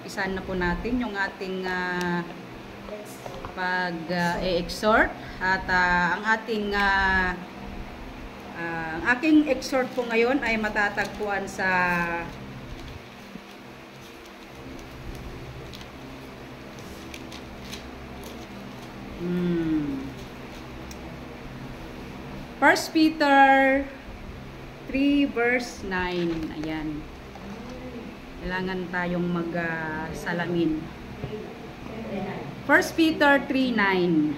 umpisan na po natin yung ating pag-exhort. At ang aking exhort po ngayon ay matatagpuan sa First Peter 3 verse 9. Ayan. Kailangan tayong mag-salamin. 1 Peter 3:9.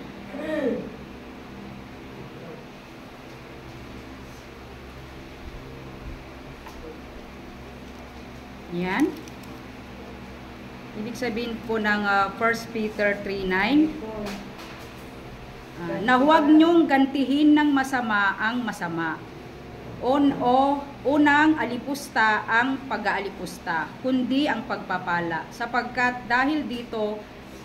Yan. Ibig sabihin po ng 1 Peter 3:9, na huwag niyong gantihin ng masama ang masama. Unang alipusta ang pag-aalipusta, kundi ang pagpapala, sapagkat dahil dito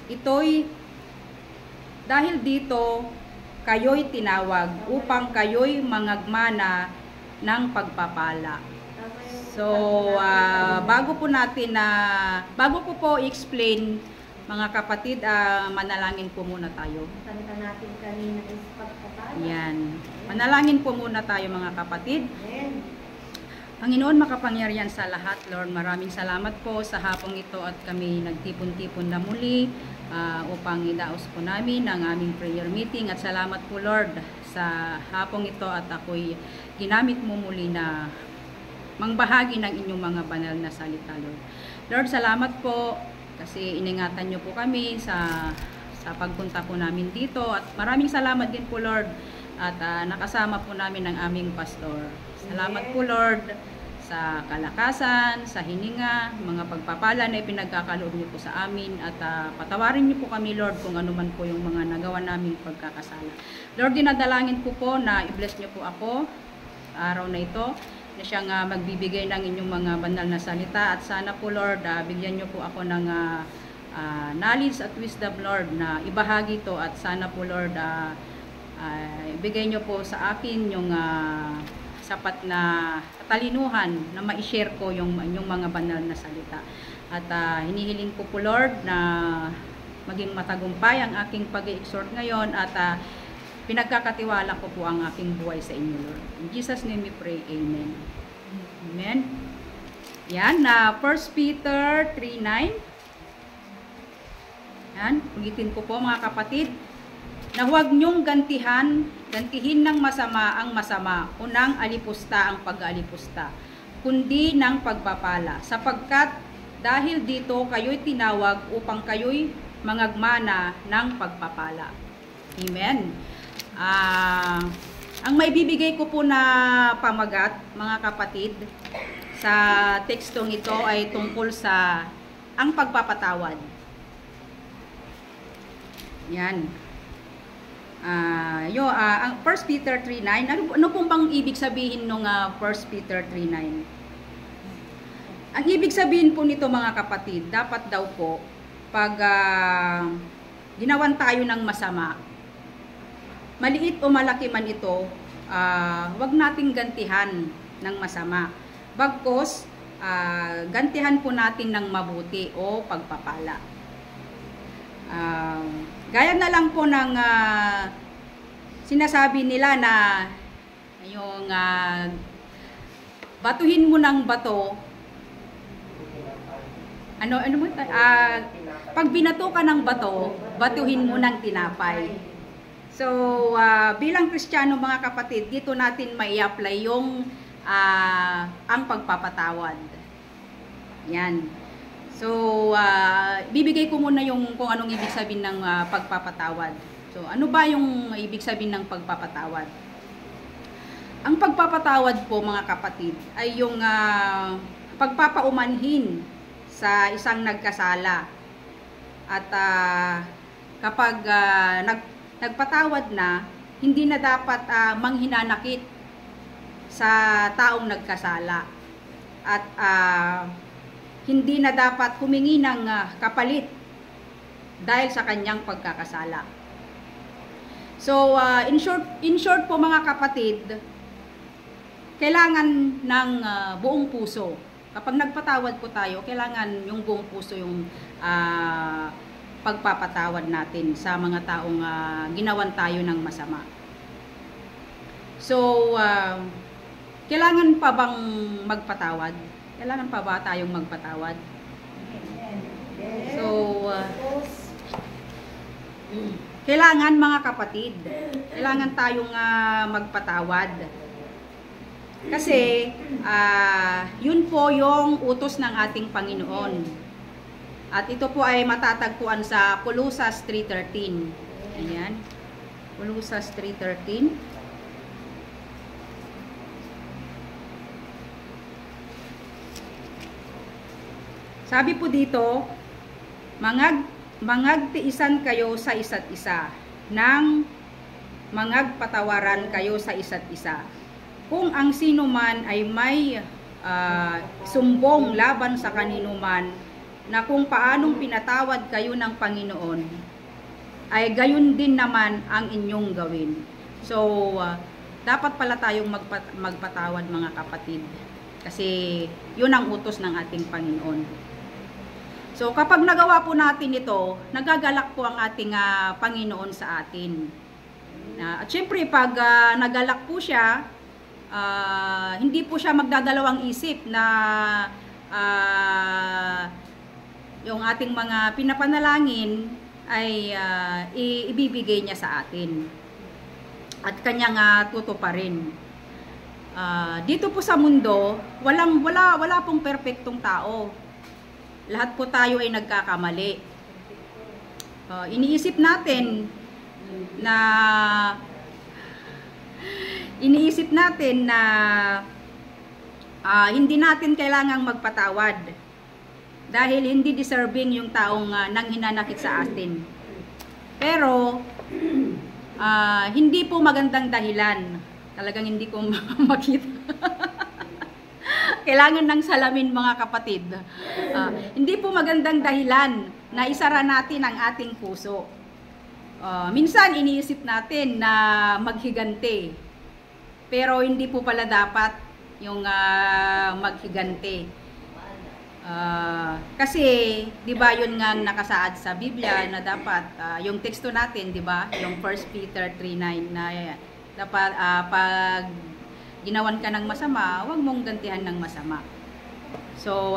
kayo'y tinawag upang kayo'y mangagmana ng pagpapala. So, bago ko po i-explain, mga kapatid, manalangin po muna tayo. Kanta natin kanina is pagpapala. Yan. Manalangin po muna tayo, mga kapatid. Amen. Panginoon makapangyarihan sa lahat, Lord, maraming salamat po sa hapong ito at kami nagtipon-tipon na muli upang idaos po namin ang aming prayer meeting. At salamat po, Lord, sa hapong ito at ako'y ginamit mo muli na mangbahagi ng inyong mga banal na salita, Lord. Lord, salamat po kasi iningatan niyo po kami sa pagpunta po namin dito. At maraming salamat din po, Lord, at nakasama po namin ang aming pastor. Salamat po, Lord, sa kalakasan, sa hininga, mga pagpapala na ipinagkakaloob niyo po sa amin. At patawarin niyo po kami, Lord, kung ano man po yung mga nagawa naming pagkakasala. Lord, dinadalangin ko po na i-bless niyo po ako sa araw na ito, na siyang magbibigay ng inyong mga banal na salita. At sana po, Lord, bigyan niyo po ako ng knowledge at wisdom, Lord, na ibahagi ito. At sana po, Lord, ibigay niyo po sa akin yung sapat na katalinuhan na ma-share ko yung mga banal na salita. At hinihiling ko po, Lord, na maging matagumpay ang aking pag-i-exhort ngayon at pinagkakatiwala ko po ang aking buhay sa inyo, Lord. In Jesus' name we pray, Amen. Amen. Yan, 1 Peter 3:9. Yan, ulitin ko po, mga kapatid, na huwag niyong gantihin ng masama ang masama, unang alipusta ang pag-aalipusta, kundi ng pagpapala, sapagkat dahil dito kayo'y tinawag upang kayo'y mangagmana ng pagpapala. Amen. Ang maibibigay ko po na pamagat, mga kapatid, sa tekstong ito ay tungkol sa ang pagpapatawad. Yan. Ang 1 Peter 3:9, ano pong bang ibig sabihin nung 1 Peter 3:9? Ang ibig sabihin po nito, mga kapatid, dapat daw po pag ginawan tayo ng masama, maliit o malaki man ito, wag nating gantihan ng masama. Bagkus, gantihan po natin ng mabuti o pagpapala. Gaya na lang po ng sinasabi nila na yung batuhin mo ng bato, pag binato ka ng bato, batuhin mo ng tinapay. So, bilang Kristiyano, mga kapatid, dito natin mai-apply yung ang pagpapatawad. Yan. So, bibigay ko muna yung kung anong ibig sabihin ng pagpapatawad. So, ano ba yung ibig sabihin ng pagpapatawad? Ang pagpapatawad po, mga kapatid, ay yung pagpapaumanhin sa isang nagkasala. At kapag nagpatawad na, hindi na dapat manghinanakit sa taong nagkasala. At hindi na dapat humingi ng kapalit dahil sa kanyang pagkakasala. So, in short po, mga kapatid, kailangan ng buong puso kapag nagpatawad po tayo, kailangan yung buong puso yung pagpapatawad natin sa mga taong ginawan tayo ng masama. So, kailangan pa bang magpatawad? Kailangan pa ba tayong magpatawad? So, kailangan mga kapatid, kailangan tayong magpatawad. Kasi, yun po yung utos ng ating Panginoon. At ito po ay matatagpuan sa Colossus 3:13. Ayan. Colossus 3:13. Sabi po dito, mangagtiisan kayo sa isa't isa, nang mangagpatawaran kayo sa isa't isa. Kung ang sino man ay may sumbong laban sa kanino man, na kung paanong pinatawad kayo ng Panginoon, ay gayon din naman ang inyong gawin. So, dapat pala tayong magpatawad mga kapatid. Kasi yun ang utos ng ating Panginoon. So, kapag nagawa po natin ito, nagagalak po ang ating Panginoon sa atin. At syempre, pag nagalak po siya, hindi po siya magdadalawang isip na yung ating mga pinapanalangin ay ibibigay niya sa atin. At kanyang tutuparin. Dito po sa mundo, wala pong perpektong tao. Lahat po tayo ay nagkakamali. Iniisip natin na hindi natin kailangang magpatawad dahil hindi deserving yung taong nanghinanakit sa atin. Pero hindi po magandang dahilan. Talagang hindi ko makita. Kailangan ng salamin mga kapatid. Hindi po magandang dahilan na isara natin ang ating puso. Minsan iniisip natin na maghigante. Pero hindi po pala dapat yung maghigante. Kasi 'di ba 'yun nga nakasaad sa Biblia na dapat yung teksto natin 'di ba, yung 1 Peter 3:9 na dapat pag ginawan ka ng masama, huwag mong gantihan ng masama. So,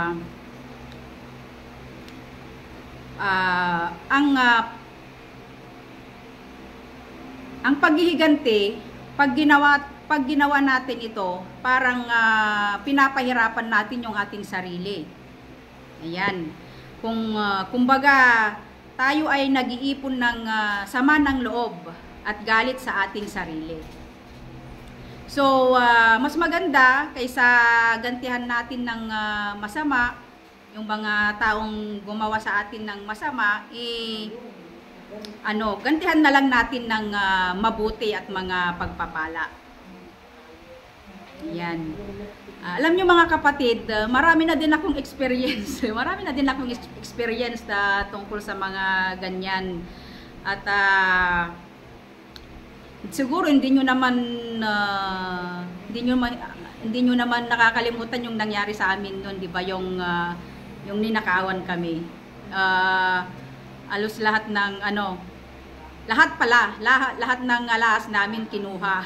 ang paghihiganti, pag ginawa natin ito, parang pinapahirapan natin yung ating sarili. Ayan. Kumbaga, tayo ay nag-iipon ng sama ng loob at galit sa ating sarili. So, mas maganda kaysa gantihan natin ng masama, yung mga taong gumawa sa atin ng masama, gantihan na lang natin ng mabuti at mga pagpapala. Yan. Alam nyo mga kapatid, marami na din akong experience. Marami na din akong experience tungkol sa mga ganyan. At siguro hindi nyo naman nakakalimutan yung nangyari sa amin noon, 'di ba? Yung ninakawan kami. Alos lahat ng lahat ng alas namin kinuha.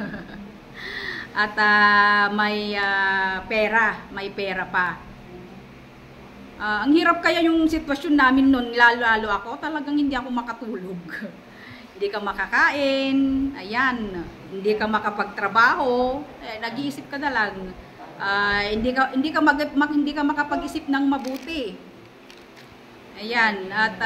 At may pera pa. Ang hirap kaya yung sitwasyon namin noon, lalo ako, talagang hindi ako makatulog. Hindi ka makakain, ayan, hindi ka makapagtrabaho, nag-iisip ka na lang, hindi ka makapag-isip ng mabuti. Ayan, at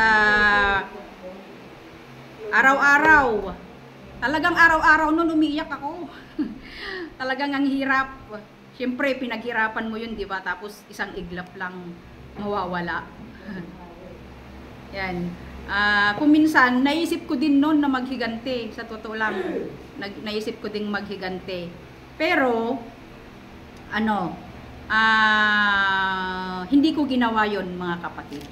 talagang araw-araw noon umiiyak ako. Talagang ang hirap. Siyempre, pinaghirapan mo yun, di ba? Tapos isang iglap lang mawawala. Yan. Kung minsan, naisip ko din noon na maghigante. Sa totoo lang, naisip ko din maghigante. Pero, hindi ko ginawa yon mga kapatid.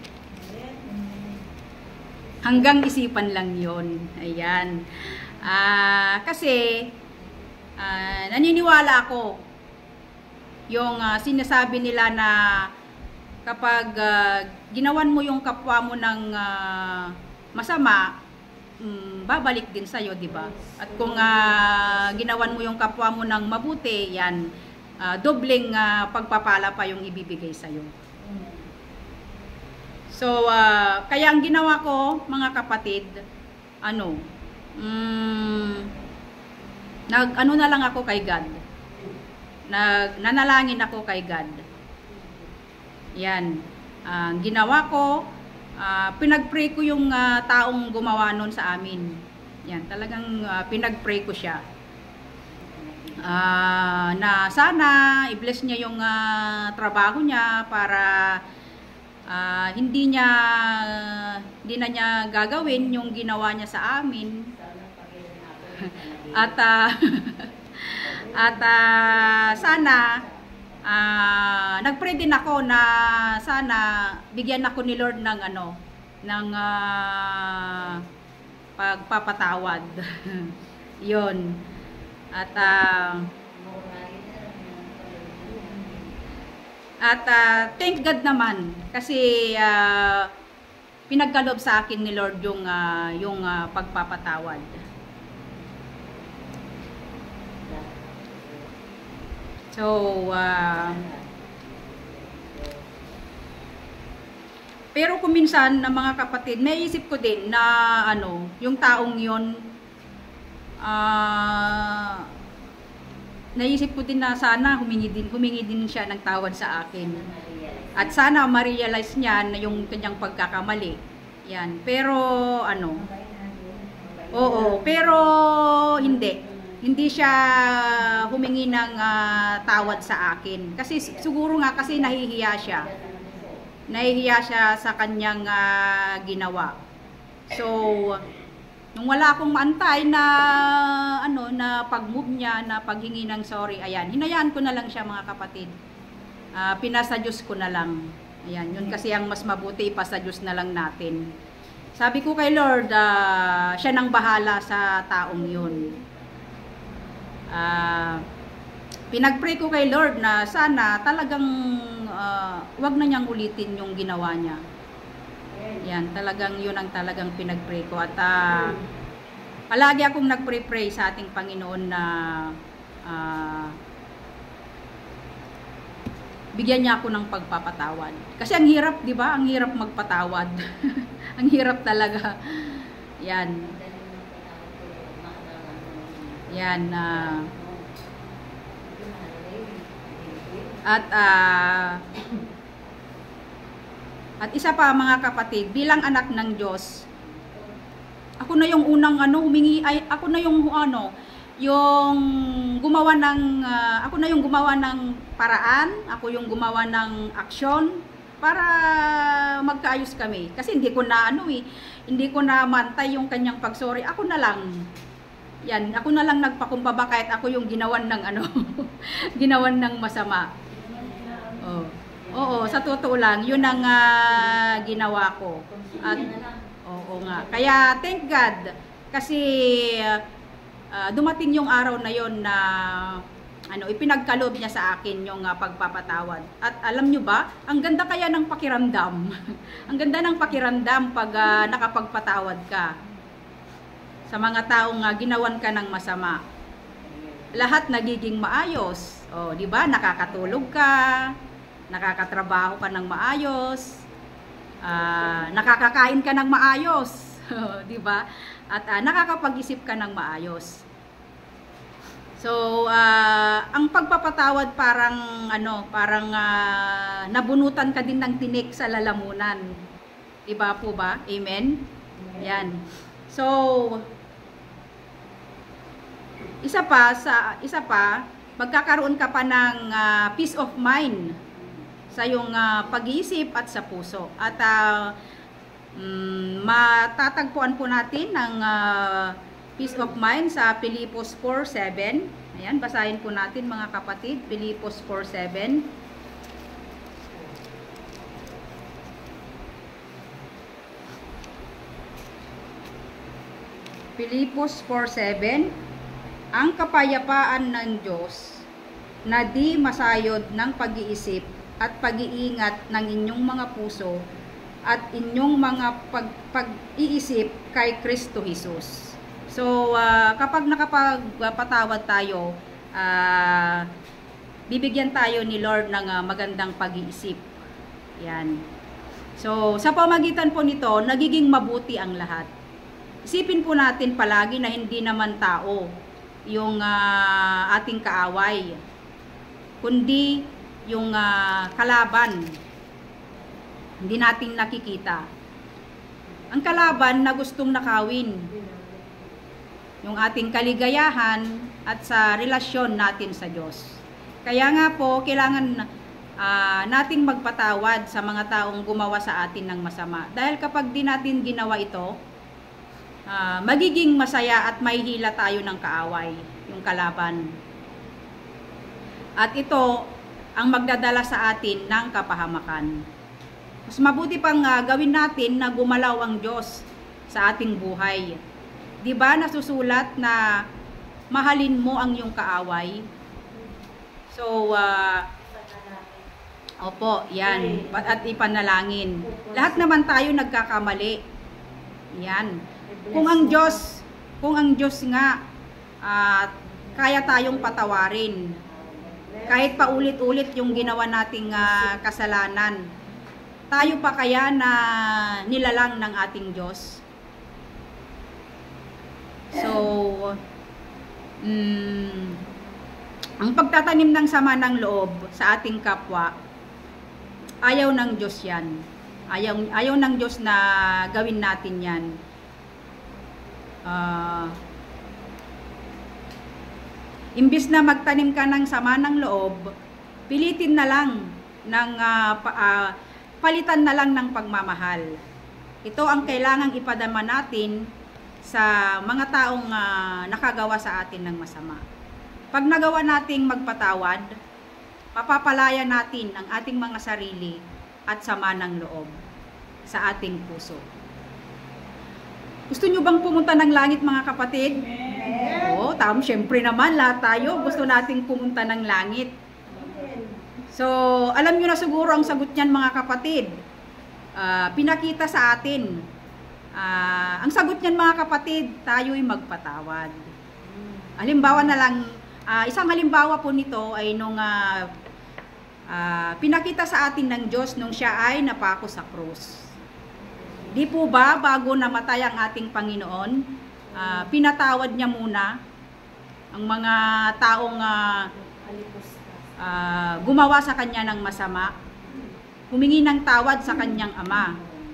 Hanggang isipan lang yon. Ayan. Kasi, naniniwala ako yung sinasabi nila na kapag ginawan mo yung kapwa mo ng masama, babalik din sa'yo, di ba? At kung ginawan mo yung kapwa mo ng mabuti, yan, dobleng pagpapala pa yung ibibigay sa'yo. So, kaya ang ginawa ko, mga kapatid, nag-ano na lang ako kay God. Nanalangin ako kay God. Yan. Ginawa ko, pinag-pray ko yung taong gumawa nun sa amin. Yan, talagang pinag-pray ko siya. Na sana i-bless niya yung trabaho niya para hindi na niya gagawin yung ginawa niya sa amin. At sana nagpray din ako na sana bigyan ako ni Lord ng ng pagpapatawad. Yon. At thank God naman kasi pinagkaloob sa akin ni Lord yung pagpapatawad. So, pero kung minsan na mga kapatid, naisip ko din na yung taong yun, naisip ko din na sana humingi din siya ng tawad sa akin. At sana ma-realize niya na yung kanyang pagkakamali. Yan. Pero oo, pero hindi siya humingi ng tawad sa akin. Kasi siguro nga kasi nahihiya siya. Nahihiya siya sa kanyang ginawa. So, nung wala akong maantay na na pag-move niya, na paghingi ng sorry, ayan, hinayaan ko na lang siya, mga kapatid. Pinasa Diyos ko na lang. Ayan, yun kasi ang mas mabuti, ipasa Diyos na lang natin. Sabi ko kay Lord, siya nang bahala sa taong yun. Pinag-pray ko kay Lord na sana talagang wag na niyang ulitin yung ginawa niya. Yan, talagang yun ang talagang pinag-pray ko. At palagi akong nag-pray sa ating Panginoon na bigyan niya ako ng pagpapatawad. Kasi ang hirap, di ba? Ang hirap magpatawad. Ang hirap talaga. Yan. Yan. At isa pa, mga kapatid, bilang anak ng Diyos, ako na yung unang ako na yung yung gumawa ng ako na yung gumawa ng paraan, ako yung gumawa ng aksyon para magkaayos kami. Kasi hindi ko na hindi ko na mantay yung kanyang pagsorry. Ako na lang. Yan, ako na lang nagpakumbaba kahit ako yung ginawan ng ginawan ng masama. Oo, sa totoo lang, yun ang ginawa ko. At oo nga. Kaya thank God kasi dumating yung araw na yon na ipinagkaloob niya sa akin yung pagpapatawad. At alam nyo ba, ang ganda kaya ng pakiramdam. Ang ganda ng pakiramdam pag nakapagpatawad ka sa mga taong ginawan ka ng masama. Lahat nagiging maayos. Oh, di ba? Nakakatulog ka, nakakatrabaho ka ng maayos, nakakakain ka ng maayos, di ba? At nakakapag-isip ka ng maayos. So, ang pagpapatawad parang nabunutan ka din ng tinik sa lalamunan. Di ba po ba? Amen. Yan. So, isa pa, magkakaroon ka pa ng peace of mind sa iyong pag-iisip at sa puso. At matatagpuan po natin ang peace of mind sa Pilipos 4:7. Ayan, basahin po natin, mga kapatid, Pilipos 4:7. Pilipos 4:7. Ang kapayapaan ng Diyos na di masayod ng pag-iisip at pag-iingat ng inyong mga puso at inyong mga pag-iisip kay Kristo Jesus. So, kapag nakapagpatawad tayo, bibigyan tayo ni Lord ng magandang pag-iisip. Yan. So, sa pamagitan po nito, nagiging mabuti ang lahat. Isipin po natin palagi na hindi naman tao yung ating kaaway, kundi yung kalaban. Hindi natin nakikita. Ang kalaban na gustong nakawin yung ating kaligayahan at sa relasyon natin sa Diyos. Kaya nga po, kailangan nating magpatawad sa mga taong gumawa sa atin ng masama. Dahil kapag di natin ginawa ito, magiging masaya at mahihila tayo ng kaaway, yung kalaban. At ito ang magdadala sa atin ng kapahamakan. Mas mabuti pang gawin natin na gumalaw ang Diyos sa ating buhay. 'Di ba nasusulat na mahalin mo ang iyong kaaway? So, opo, yan. At ipanalangin. Lahat naman tayo nagkakamali. Yan. Kung ang Diyos nga, kaya tayong patawarin. Kahit paulit-ulit yung ginawa nating kasalanan, tayo pa kaya na nilalang ng ating Diyos? So, ang pagtatanim ng sama ng loob sa ating kapwa, ayaw ng Diyos yan. Ayaw ng Diyos na gawin natin yan. Imbis na magtanim ka ng sama ng loob, pilitin na lang ng palitan na lang ng pagmamahal. Ito ang kailangang ipadama natin sa mga taong nakagawa sa atin ng masama. Pag nagawa nating magpatawad, papapalaya natin ang ating mga sarili at sama ng loob sa ating puso. Gusto nyo bang pumunta ng langit, mga kapatid? Oo, syempre naman, lahat tayo gusto nating pumunta ng langit. So, alam nyo na siguro ang sagot niyan, mga kapatid. Pinakita sa atin. Ang sagot niyan, mga kapatid, tayo'y magpatawad. Halimbawa na lang, isang halimbawa po nito ay nung pinakita sa atin ng Diyos nung siya ay napako sa krus. Di po ba, bago namatay ang ating Panginoon, pinatawad niya muna ang mga taong gumawa sa kanya ng masama, humingi ng tawad sa kanyang ama.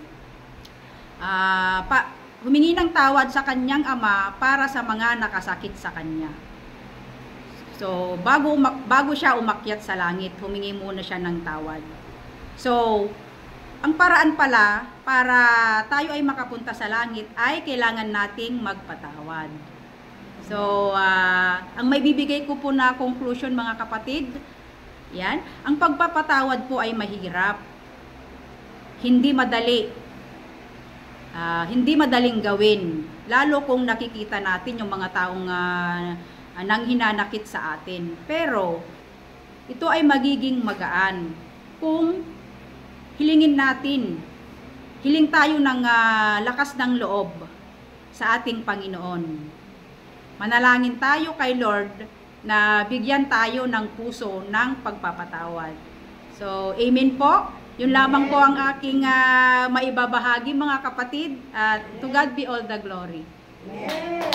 Humingi ng tawad sa kanyang ama para sa mga nakasakit sa kanya. So, bago siya umakyat sa langit, humingi muna siya ng tawad. So, ang paraan pala para tayo ay makapunta sa langit ay kailangan nating magpatawad. So, ang may bibigay ko po na conclusion, mga kapatid, yan, ang pagpapatawad po ay mahirap. Hindi madali. Hindi madaling gawin. Lalo kung nakikita natin yung mga taong nang hinanakit sa atin. Pero, ito ay magiging magaan kung hilingin natin. Hiling tayo ng lakas ng loob sa ating Panginoon. Manalangin tayo kay Lord na bigyan tayo ng puso ng pagpapatawad. So, amen po. Yun lamang po ang aking maibabahagi, mga kapatid. To God be all the glory.